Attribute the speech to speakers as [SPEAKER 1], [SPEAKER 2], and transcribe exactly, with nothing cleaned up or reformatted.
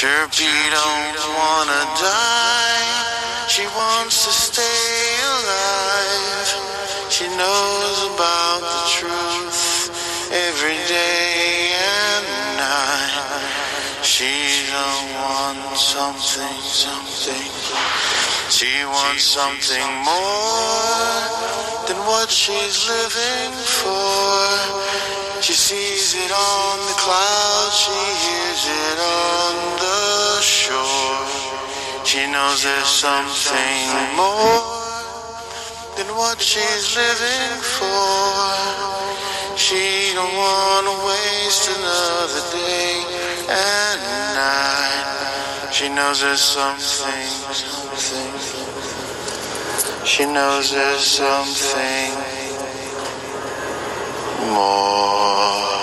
[SPEAKER 1] Chirpy don't wanna die, she wants to stay alive. She knows about the truth every day and night. She don't want something, something. She wants something more than what she's living for. She sees it on the clouds, she hears it on the shore. She knows there's something more than what she's living for. She don't want to waste another day and night. She knows there's something, something. She knows there's something more.